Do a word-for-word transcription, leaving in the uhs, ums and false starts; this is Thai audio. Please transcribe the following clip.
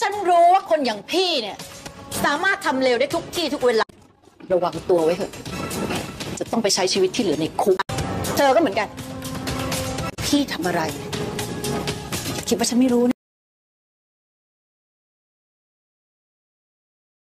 ฉันรู้ว่าคนอย่างพี่เนี่ยสามารถทำเลวได้ทุกที่ทุกเวลาระวังตัวไว้เถอะจะต้องไปใช้ชีวิตที่เหลือในคุกเธอก็เหมือนกันพี่ทำอะไรคิดว่าฉันไม่รู้นะ